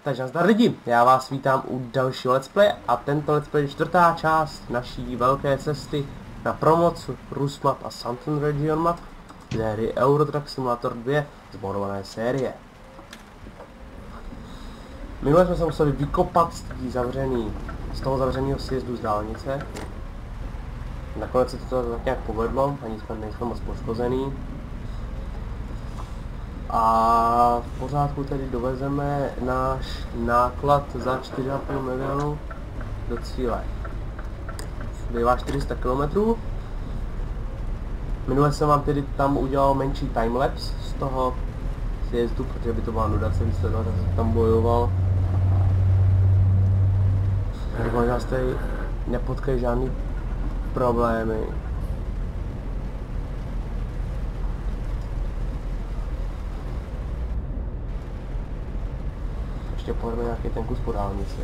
Takže nazdar lidi, já vás vítám u dalšího let's play a tento let's play je čtvrtá část naší velké cesty na promoc Rusmap a Southern Region Map z hry Euro Truck Simulator 2 zborované série. Minule jsme se museli vykopat z toho zavřeného sjezdu z dálnice. Nakonec se to tak nějak povedlo, ani jsme nejsme moc poškozený. A v pořádku tedy dovezeme náš náklad za 4,5 milionu do cíle. Bývá 400 km. Minule jsem vám tedy tam udělal menší timelapse z toho sjezdu, protože by to byla nuda celý sledovat, tak jsem tam bojoval. Doufám, že vás tady nepotkají žádný problémy. Ještě pojedeme nějaký ten kus po dálnici.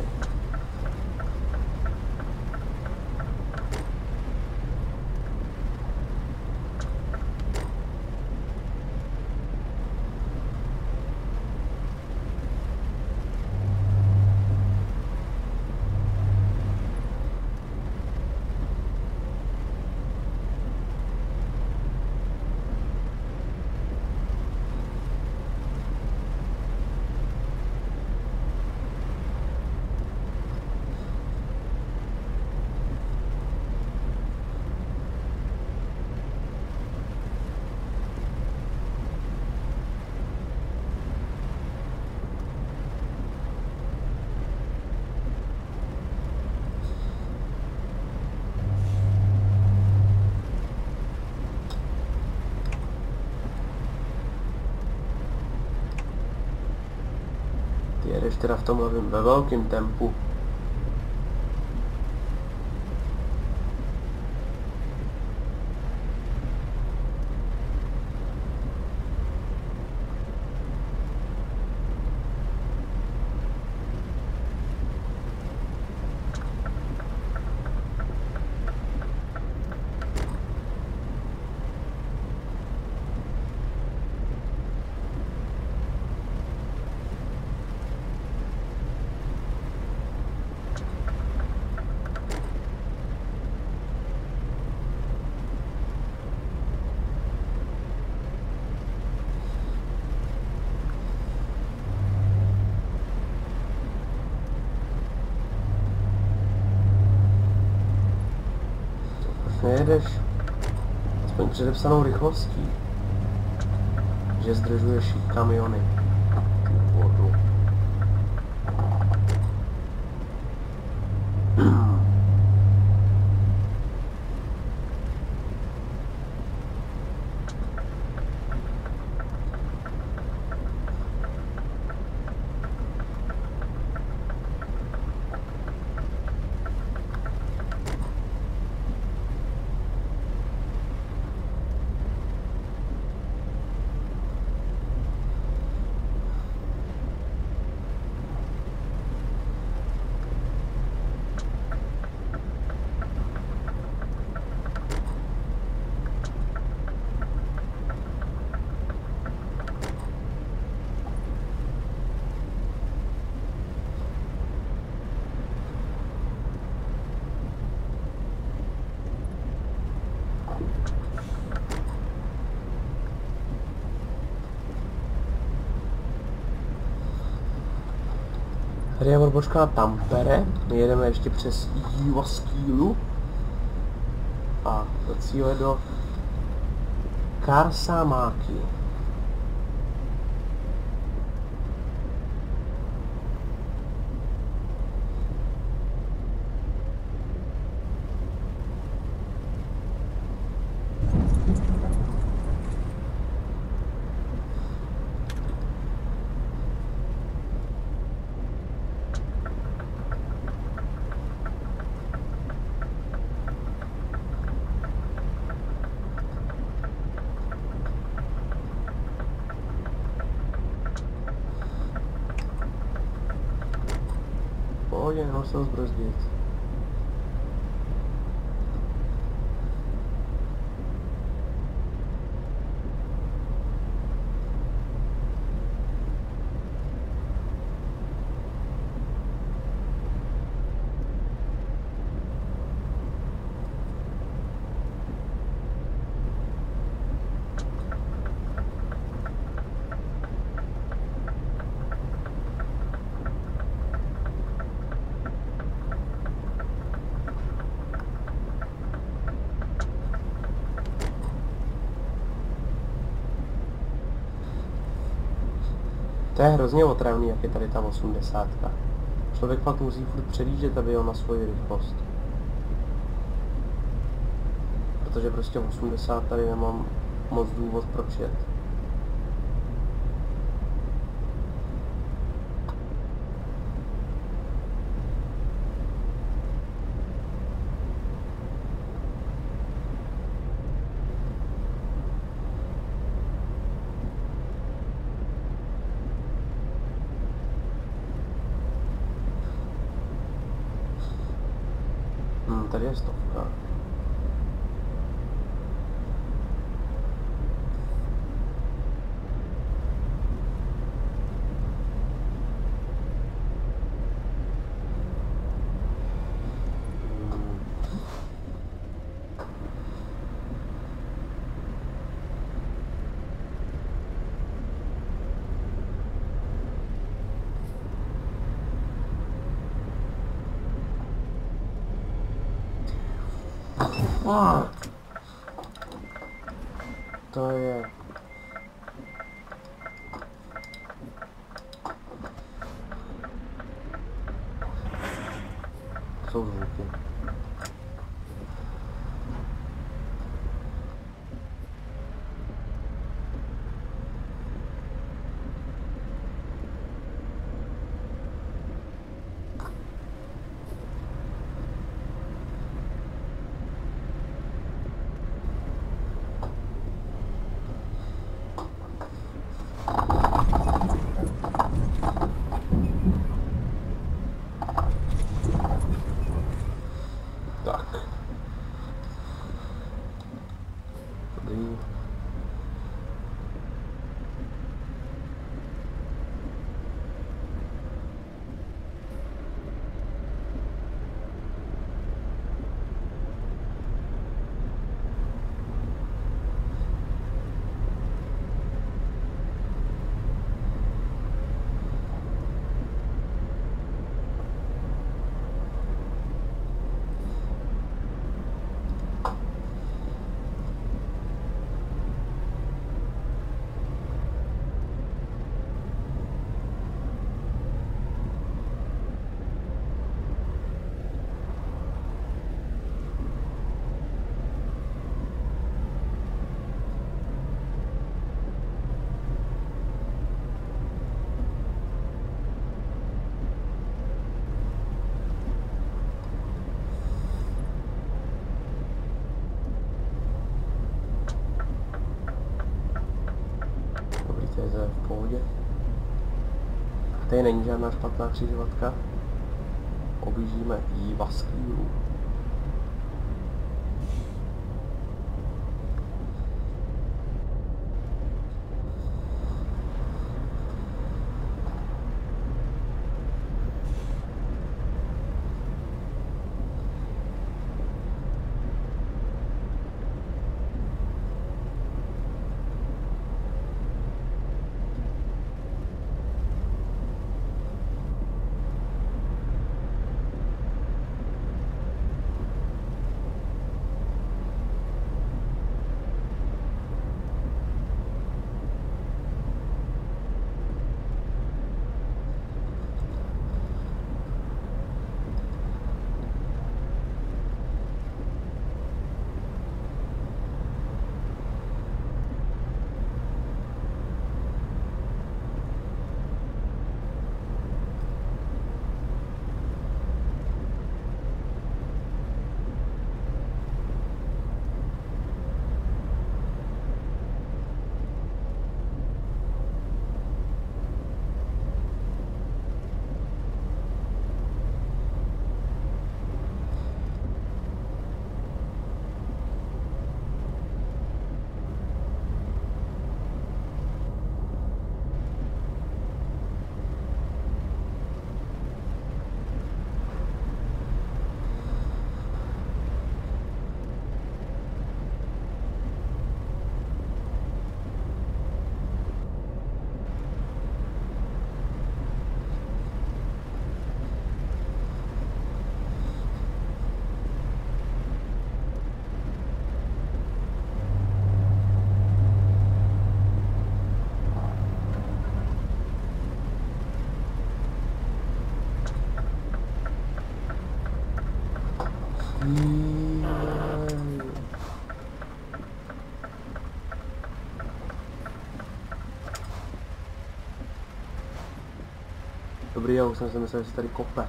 Jedeš teda v tomhle ve velkém tempu. Nejedeš aspoň předepsanou rychlostí, že zdržuješ kamiony. Vodu. Tady je odbočka na Tampere, my jedeme ještě přes Jyväskylä a do cíle do Karsamáky. Pohodě, nemohl jsem zbrzdit. To je hrozně otravný, jak je tady ta 80. Člověk fakt musí furt předjíždět, aby jel na svoji rychlost. Protože prostě 80 tady nemám moc důvod proč jet. Tady je 100. To je... Jsou zvuky. V pohodě. Tady není žádná špatná křižovatka. Objíždíme Jyväskylä. Dobrý, já už jsem si myslel, že se tady kope.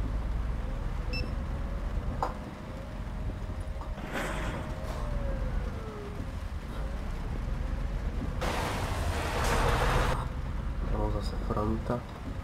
Ano, zase fronta.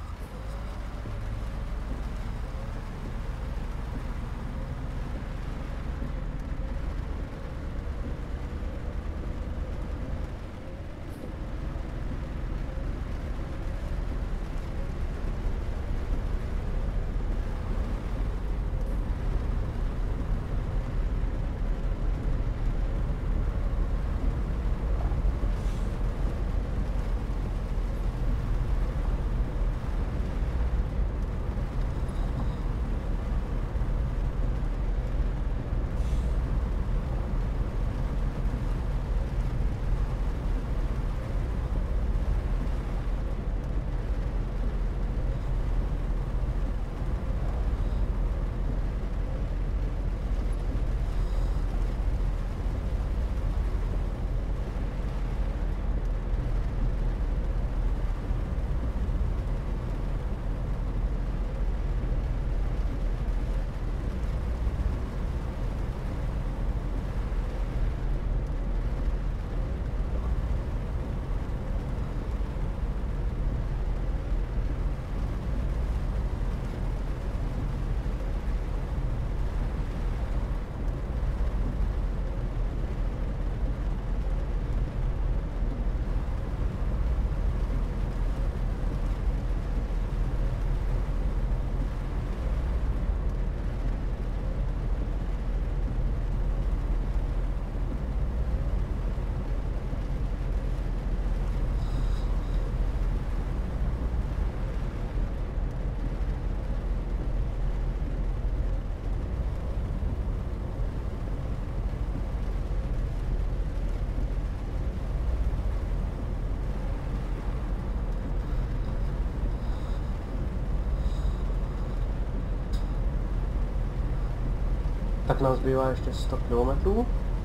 Tak nám zbývá ještě 100 km.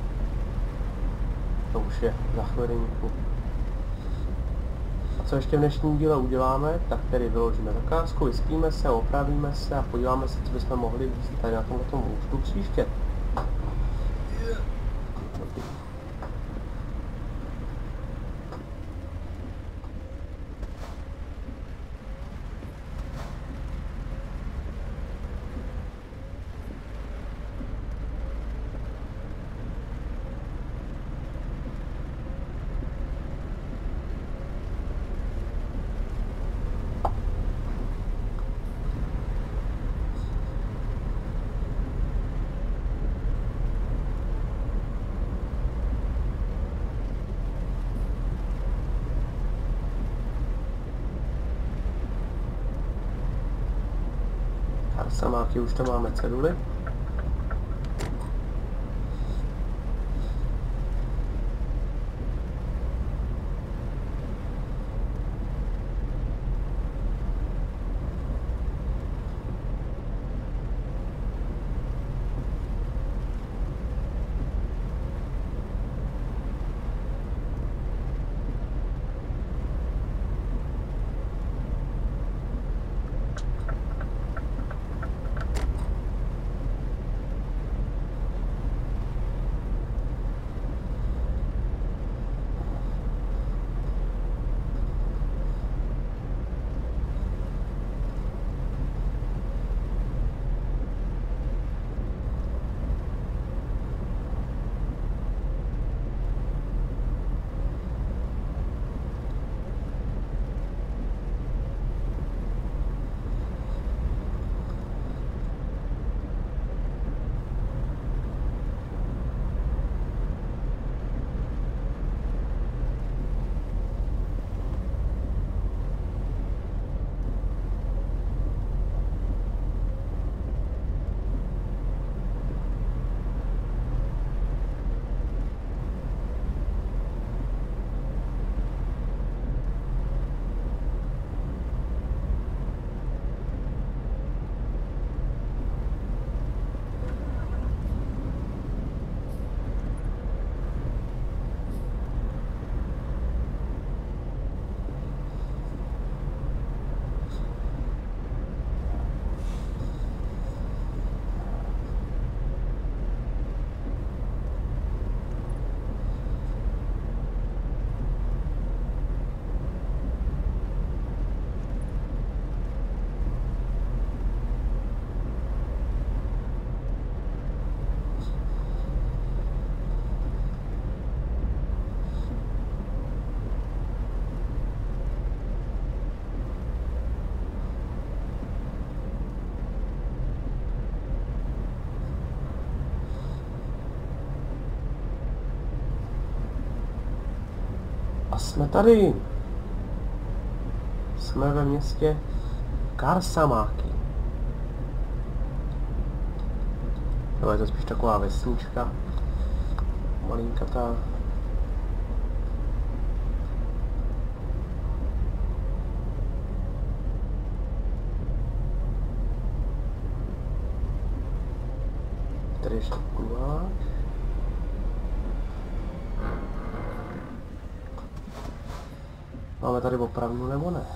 To už je za chvilinku. A co ještě v dnešním díle uděláme, tak tedy vyložíme zakázku, vyspíme se, opravíme se a podíváme se, co bychom mohli tady na tomto účtu příště. Samáky už tam máme ceduly. jsme tady. Jsme ve městě Karsamaki. No, je to spíš taková vesnička. Malinkatá. Tady ještě guláš. Máme tady opravdu nebo ne?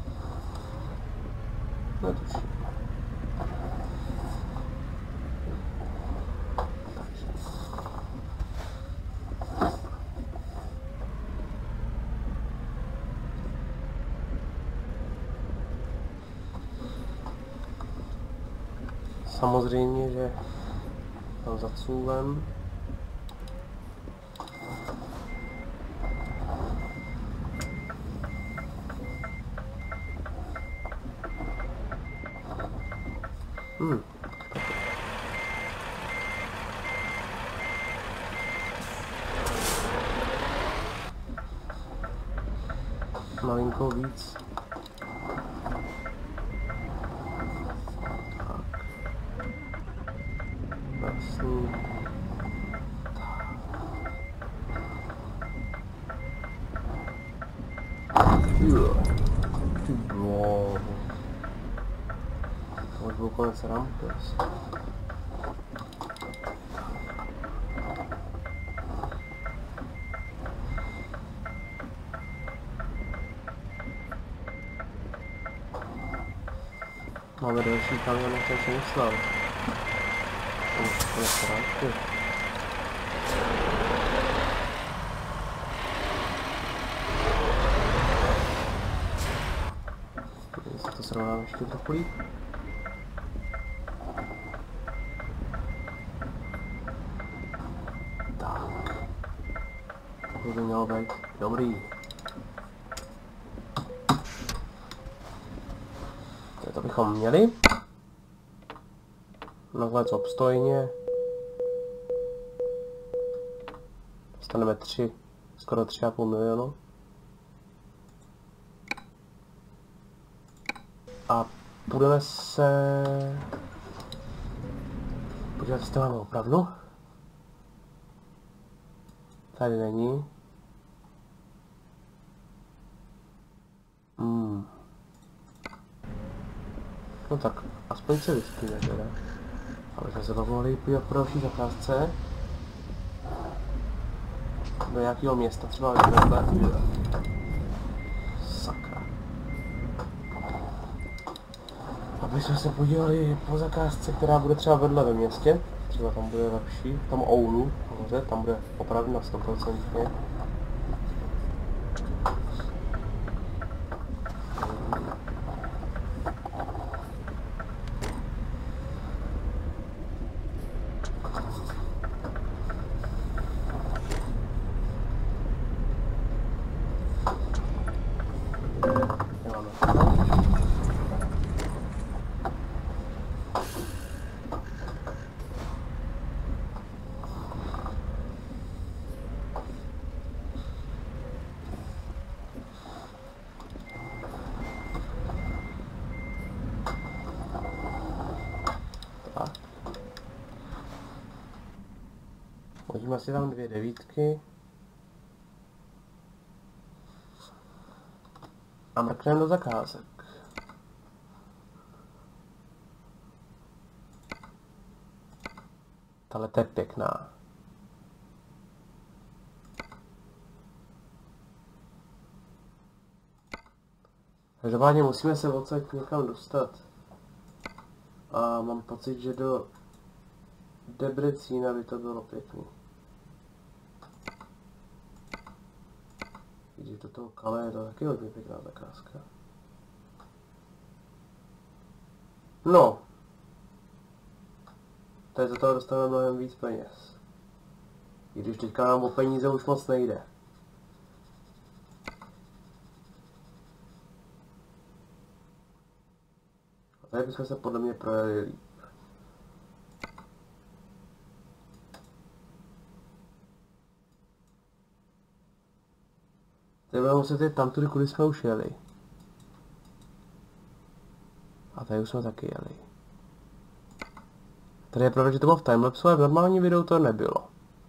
Netuším. Samozřejmě, že tam za cůlem. Malinko víc. Jasný. Ty bláho. To už byl konec rampy asi. Máme další kamion, než jsem si myslel. To už konec rampy. To srovnám ještě trochu líp. Tak. To by mělo být dobrý. To bychom měli. Nakonec obstojně. Dostaneme skoro 3,5 milionu. A budeme se podívat, jestli to máme opravdu. Tady není. No tak, aspoň se vyspíme teda. Ale jsme se pak mohli podívat po další zakázce. Do nějakého města třeba vedle. Sakra. Aby jsme se podívali po zakázce, která bude třeba vedle ve městě. Třeba tam bude lepší, tam Oulu, nahoře, tam bude opravdu na 100%. Hodíme si tam 2 devítky. A mrkneme do zakázek. Tahle je pěkná. Každopádně musíme se odsaď někam dostat. A mám pocit, že do Debrecína by to bylo pěkný. Když do toho Calais je to taky hodně pěkná zakázka. No. Tady za toho dostaneme mnohem víc peněz. I když teďka nám o peníze už moc nejde. A tady bychom se podle mě projeli líp. Teď budeme muset jít tam tudy, kudy jsme už jeli. A tady už jsme taky jeli. Tady je pravda, že to bylo v timelapsu, ale v normálním videu to nebylo.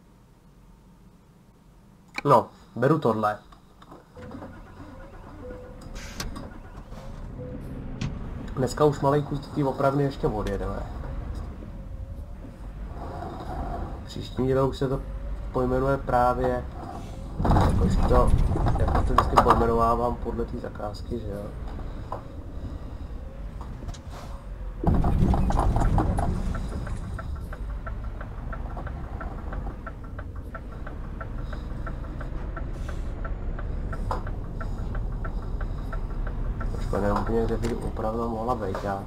No, beru tohle. Dneska už malej kus do té opravny ještě odjedeme. Příští díle už se to pojmenuje právě, jako to vždycky pojmenovávám podle té zakázky, že jo. Počkej, nevím úplně, kde by opravdu mohla být, já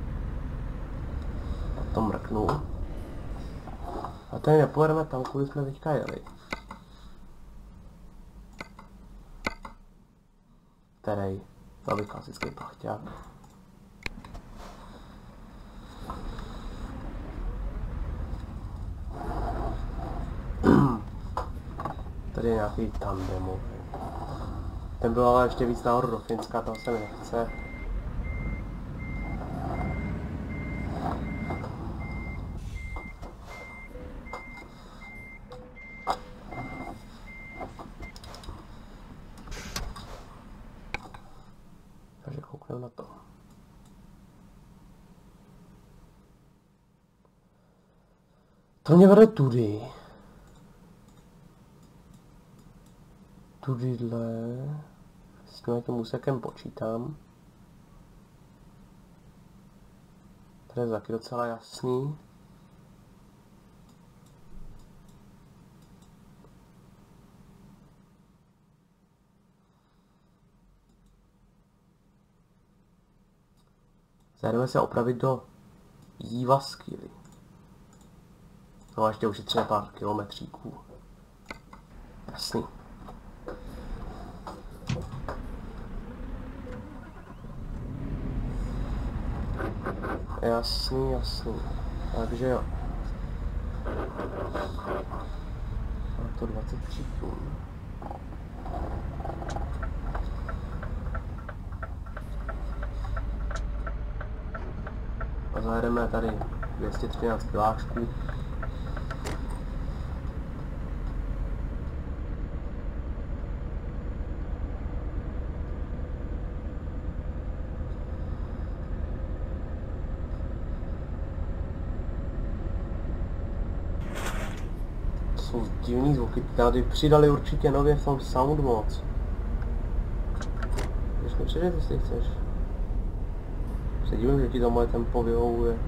na to mrknu. A tady nepojedeme tam, kudy jsme teďka jeli. Který? To byl klasický plachťák. Tady je nějaký tandemový. Ten byl ale ještě víc nahoru do Finska, tam se mi nechce. Takže koukneme na to. To mě vede tudy. Tudyhle. S tím úsekem počítám. Tady je taky docela jasný. Zajdeme se opravit do Jyväskylä. No a ještě ušetříme pár kilometříků. Jasný. Jasný, jasný. Takže jo. A to 23 tun. A zajedeme tady 213 kiláčků. Jsou divný zvuky, tady přidali určitě nově v tom sound moc. Když mi přijdeš, jestli chceš. Se divím, že ti to moje tempo vyhovuje.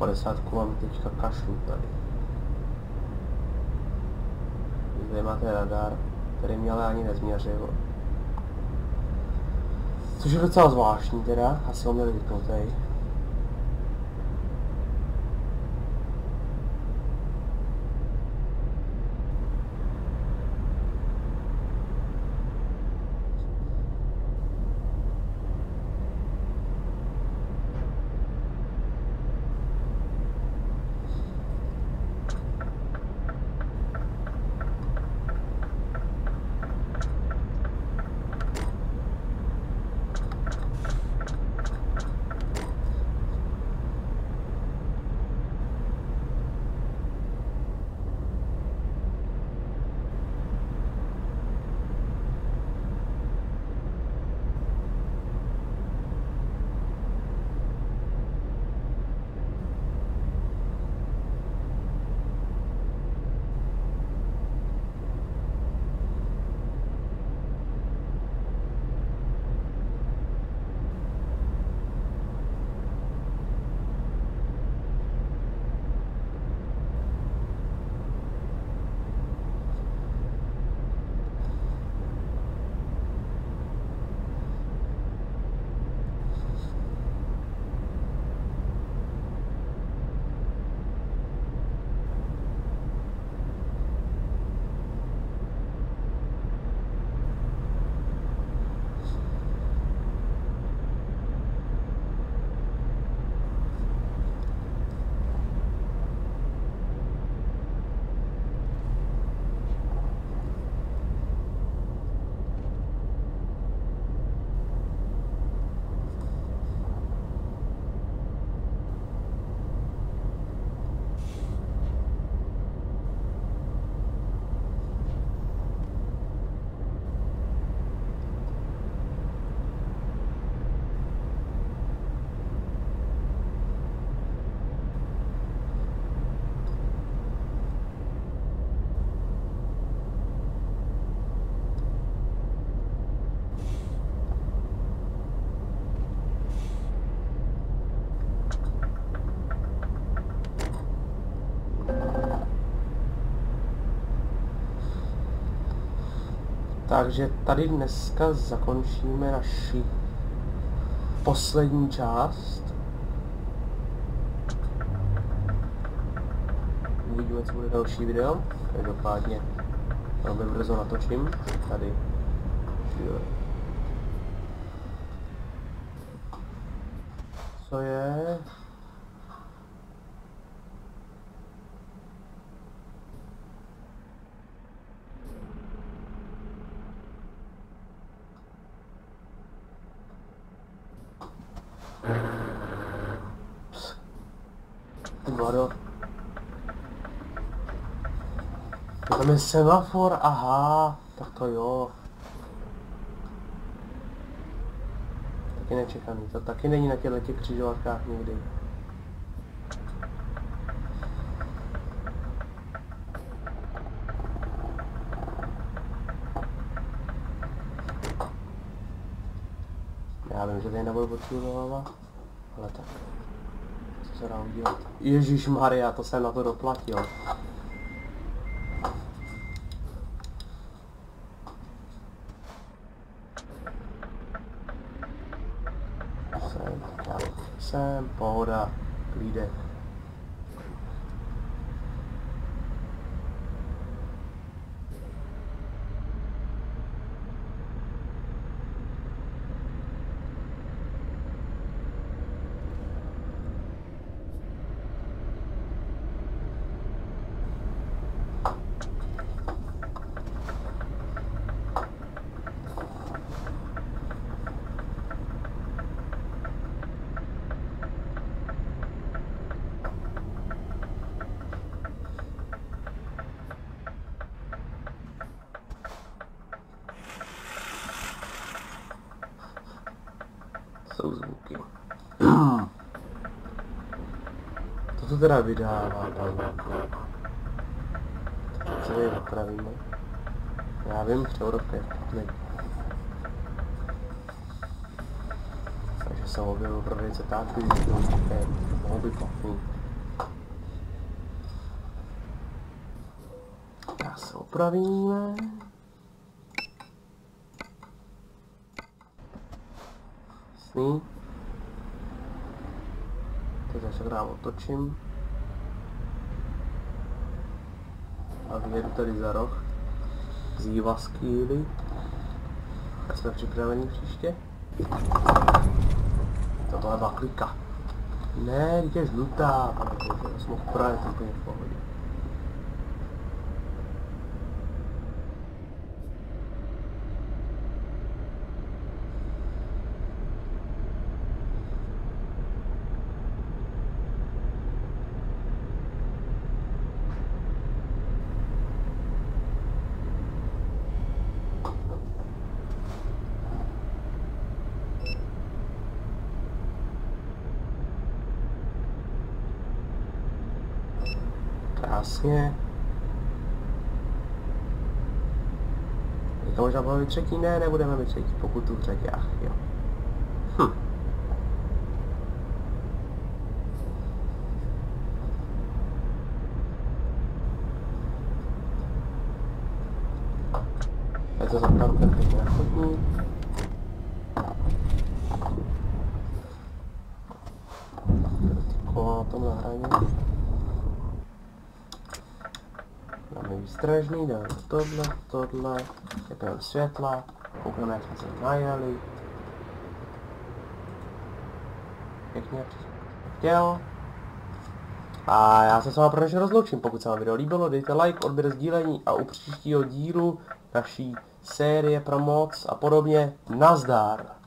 50 mám teďka kašlu tady. Zde máte radar, který mě ale ani nezměřil. Což je docela zvláštní teda, asi ho měli vypnutej. Takže tady dneska zakončíme naši poslední část. Uvidíme, co bude další video. Každopádně velmi brzo natočím. Tady. Co je? Vado. Tam je semafor, aha, tak to jo. Taky nečekaný, to taky není na těchto křižovatkách nikdy. Já vím, že tady nebudu potřebovat, ale tak. Co se dá udělat? Ježišmarja, to jsem na to doplatil. Sem, pohoda, klídek. Jsou zvuky. To teda vydává, co je napravíme. Já vím, převodovka je špatný. Takže jsem objevil prodejce táčky, mohl být platný. Já se opravíme. Jasný. Teď se krát otočím. A vyjedu tady za roh. Zíva skýly. A jsme připraveni příště. Tohle byla klika. Ne, teď je žlutá. Já jsem mohl právě to úplně v pohodě. Krásně. Teďka možná budeme mít třetí? Ne, nebudeme mít třetí, pokud tu třetí, ach jo. Já to zaparkujem pěkně na chodník. Kola na tom zahraní. Dáme výstražný, dáme tohle, vypneme světla, koukneme, jak jsme se najeli. Pěkně, jak chtěl. A já se s vámi pro dnešek rozloučím. Pokud se vám video líbilo, dejte like, odběr, sdílení a u příštího dílu naší série Promoc a podobně. Nazdar!